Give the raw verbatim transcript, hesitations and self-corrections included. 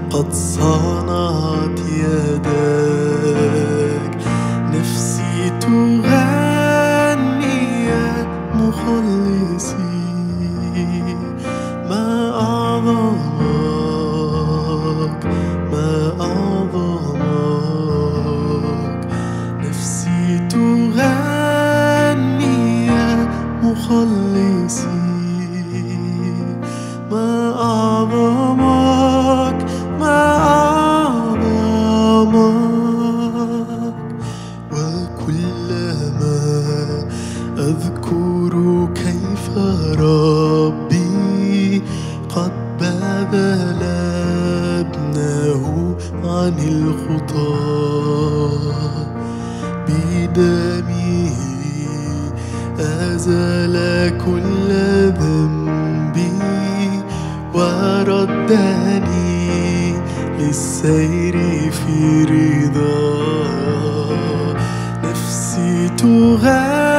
قد صنعت يداك. نفسي تغني يا مخلصي، ما أعظمك ما أعظمك. نفسي تغني يا مخلصي، ما أعظمك ما أعظمك. وكلما أذكر كيف ربي قد بذل ابنه عن الخطاة، بدمه أزال كل ذنبي وردني للسير في رضاه. نفسي تغني